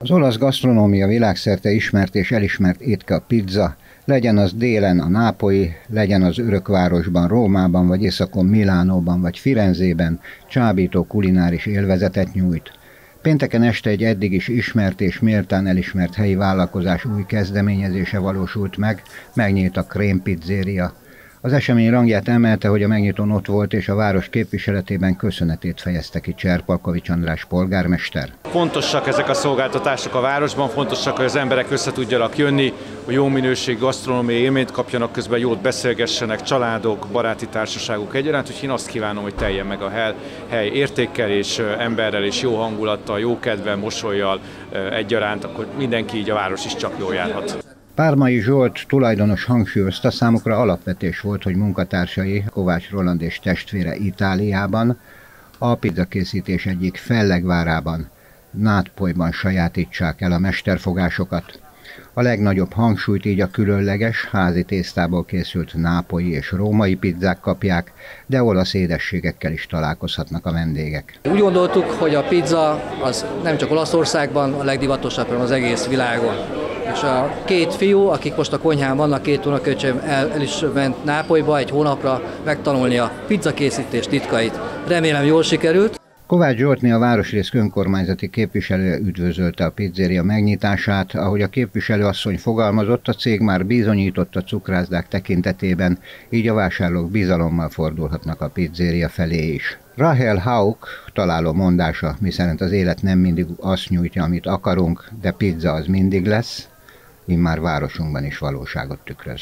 Az olasz gasztronómia világszerte ismert és elismert étke a pizza, legyen az délen a nápolyi, legyen az örökvárosban, Rómában, vagy északon Milánóban, vagy Firenzében, csábító kulináris élvezetet nyújt. Pénteken este egy eddig is ismert és méltán elismert helyi vállalkozás új kezdeményezése valósult meg, megnyílt a Crème Pizzeria. Az esemény rangját emelte, hogy a megnyitón ott volt, és a város képviseletében köszönetét fejezte ki Cserpalkovics András polgármester. Fontosak ezek a szolgáltatások a városban, fontosak, hogy az emberek össze tudjanak jönni, hogy jó minőségű gasztronómiai élményt kapjanak, közben jót beszélgessenek, családok, baráti társaságok egyaránt, úgyhogy én azt kívánom, hogy teljen meg a hely értékkel és emberrel és jó hangulattal, jó kedvel, mosollyal egyaránt, akkor mindenki így a város is csak jól járhat. Pármai Zsolt tulajdonos hangsúlyozta, számukra alapvetés volt, hogy munkatársai, Kovács Roland és testvére Itáliában, a pizzakészítés egyik fellegvárában, Nápolyban sajátítsák el a mesterfogásokat. A legnagyobb hangsúlyt így a különleges, házi tésztából készült nápolyi és római pizzák kapják, de olasz édességekkel is találkozhatnak a vendégek. Úgy gondoltuk, hogy a pizza az nem csak Olaszországban a legdivatosabb, hanem az egész világon. És a két fiú, akik most a konyhán vannak, két unoköcsém el is ment Nápolyba egy hónapra megtanulni a pizzakészítés titkait. Remélem jól sikerült. Kovács Zsoltné, a városrész önkormányzati képviselője üdvözölte a pizzeria megnyitását. Ahogy a képviselőasszony fogalmazott, a cég már bizonyított a cukrászdák tekintetében, így a vásárlók bizalommal fordulhatnak a pizzeria felé is. Rahel Hauk találó mondása, miszerint az élet nem mindig azt nyújtja, amit akarunk, de pizza az mindig lesz, immár városunkban is valóságot tükröz.